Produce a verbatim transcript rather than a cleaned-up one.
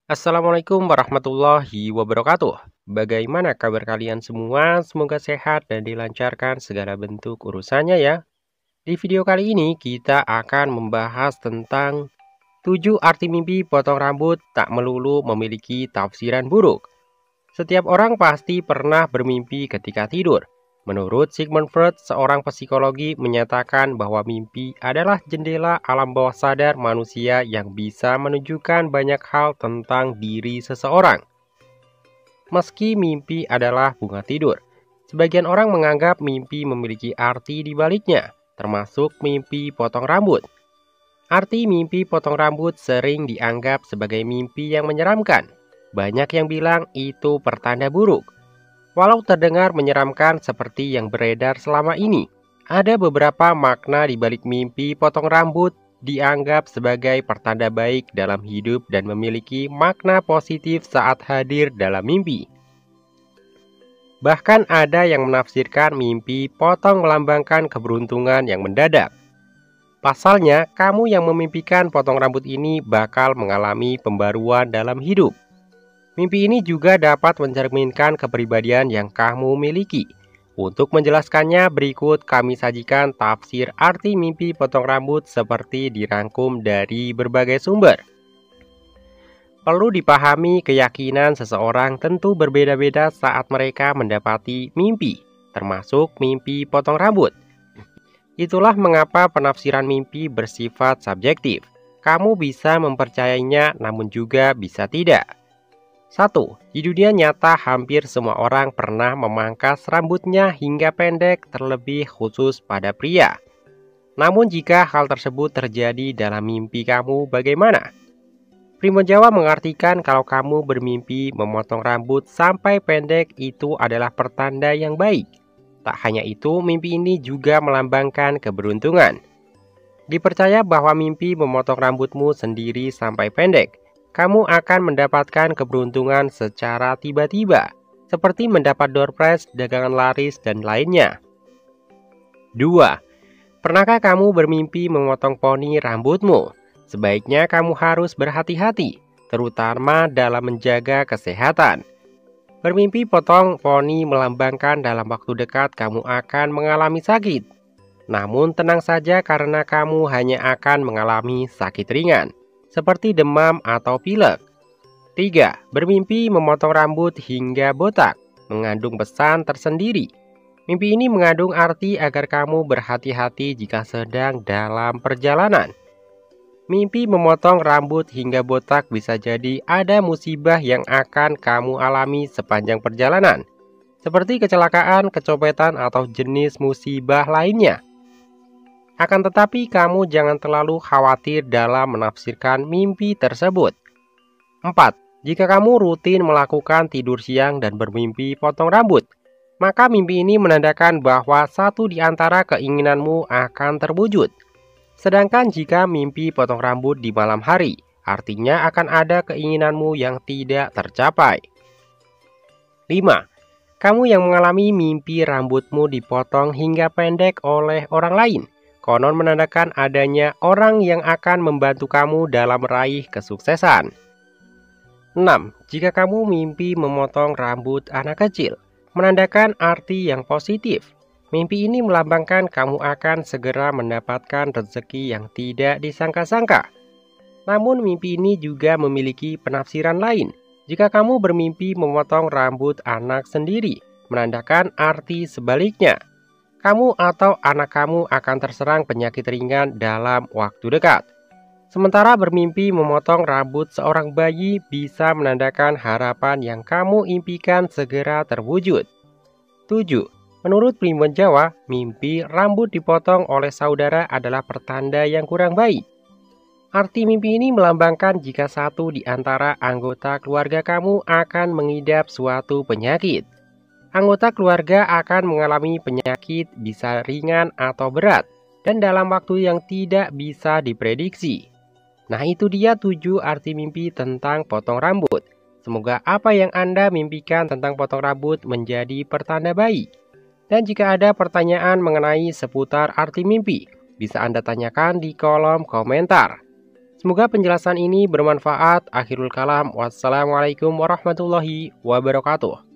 Assalamualaikum warahmatullahi wabarakatuh. Bagaimana kabar kalian semua? Semoga sehat dan dilancarkan segala bentuk urusannya ya. Di video kali ini kita akan membahas tentang tujuh arti mimpi potong rambut tak melulu memiliki tafsiran buruk. Setiap orang pasti pernah bermimpi ketika tidur. Menurut Sigmund Freud, seorang psikologi menyatakan bahwa mimpi adalah jendela alam bawah sadar manusia yang bisa menunjukkan banyak hal tentang diri seseorang. Meski mimpi adalah bunga tidur, sebagian orang menganggap mimpi memiliki arti di baliknya, termasuk mimpi potong rambut. Arti mimpi potong rambut sering dianggap sebagai mimpi yang menyeramkan. Banyak yang bilang itu pertanda buruk. Walau terdengar menyeramkan seperti yang beredar selama ini, ada beberapa makna di balik mimpi potong rambut dianggap sebagai pertanda baik dalam hidup dan memiliki makna positif saat hadir dalam mimpi. Bahkan ada yang menafsirkan mimpi potong melambangkan keberuntungan yang mendadak. Pasalnya, kamu yang memimpikan potong rambut ini bakal mengalami pembaruan dalam hidup. Mimpi ini juga dapat mencerminkan kepribadian yang kamu miliki. Untuk menjelaskannya, berikut kami sajikan tafsir arti mimpi potong rambut seperti dirangkum dari berbagai sumber. Perlu dipahami, keyakinan seseorang tentu berbeda-beda saat mereka mendapati mimpi, termasuk mimpi potong rambut. Itulah mengapa penafsiran mimpi bersifat subjektif. Kamu bisa mempercayainya, namun juga bisa tidak. Satu. Di dunia nyata hampir semua orang pernah memangkas rambutnya hingga pendek, terlebih khusus pada pria. Namun jika hal tersebut terjadi dalam mimpi kamu, bagaimana? Primbon Jawa mengartikan kalau kamu bermimpi memotong rambut sampai pendek itu adalah pertanda yang baik. Tak hanya itu, mimpi ini juga melambangkan keberuntungan. Dipercaya bahwa mimpi memotong rambutmu sendiri sampai pendek, kamu akan mendapatkan keberuntungan secara tiba-tiba, seperti mendapat door prize, dagangan laris, dan lainnya. Dua. Pernahkah kamu bermimpi memotong poni rambutmu? Sebaiknya kamu harus berhati-hati, terutama dalam menjaga kesehatan. Bermimpi potong poni melambangkan dalam waktu dekat kamu akan mengalami sakit. Namun tenang saja karena kamu hanya akan mengalami sakit ringan, seperti demam atau pilek. Tiga. Bermimpi memotong rambut hingga botak mengandung pesan tersendiri. Mimpi ini mengandung arti agar kamu berhati-hati jika sedang dalam perjalanan. Mimpi memotong rambut hingga botak bisa jadi ada musibah yang akan kamu alami sepanjang perjalanan, seperti kecelakaan, kecopetan, atau jenis musibah lainnya. Akan tetapi kamu jangan terlalu khawatir dalam menafsirkan mimpi tersebut. Empat. Jika kamu rutin melakukan tidur siang dan bermimpi potong rambut, maka mimpi ini menandakan bahwa satu di antara keinginanmu akan terwujud. Sedangkan jika mimpi potong rambut di malam hari, artinya akan ada keinginanmu yang tidak tercapai. Lima. Kamu yang mengalami mimpi rambutmu dipotong hingga pendek oleh orang lain, konon menandakan adanya orang yang akan membantu kamu dalam meraih kesuksesan. Enam. Jika kamu mimpi memotong rambut anak kecil, menandakan arti yang positif. Mimpi ini melambangkan kamu akan segera mendapatkan rezeki yang tidak disangka-sangka. Namun mimpi ini juga memiliki penafsiran lain. Jika kamu bermimpi memotong rambut anak sendiri, menandakan arti sebaliknya. Kamu atau anak kamu akan terserang penyakit ringan dalam waktu dekat. Sementara bermimpi memotong rambut seorang bayi bisa menandakan harapan yang kamu impikan segera terwujud. Tujuh. Menurut Primbon Jawa, mimpi rambut dipotong oleh saudara adalah pertanda yang kurang baik. Arti mimpi ini melambangkan jika satu di antara anggota keluarga kamu akan mengidap suatu penyakit. Anggota keluarga akan mengalami penyakit bisa ringan atau berat dan dalam waktu yang tidak bisa diprediksi. Nah, itu dia tujuh arti mimpi tentang potong rambut. Semoga apa yang Anda mimpikan tentang potong rambut menjadi pertanda baik. Dan jika ada pertanyaan mengenai seputar arti mimpi, bisa Anda tanyakan di kolom komentar. Semoga penjelasan ini bermanfaat. Akhirul kalam. Wassalamualaikum warahmatullahi wabarakatuh.